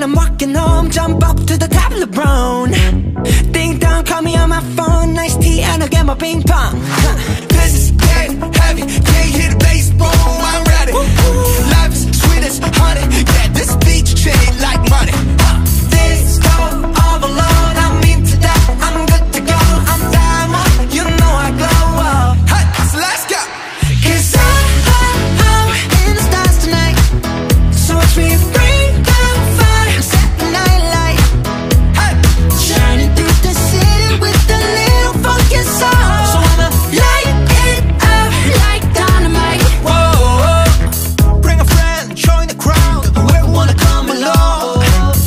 I'm walking home, jump up to the top of the brown. Ding dong, call me on my phone, nice tea and I'll get my ping pong.